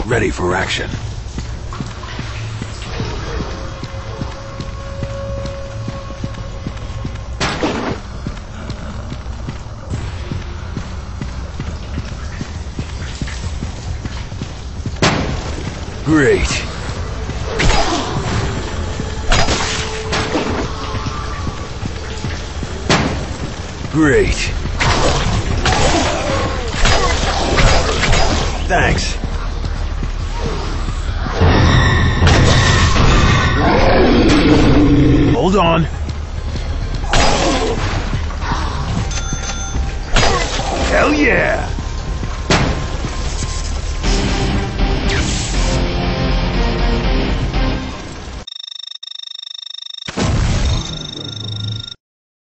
ready for action. Great. Great. Thanks. Hold on. Hell yeah!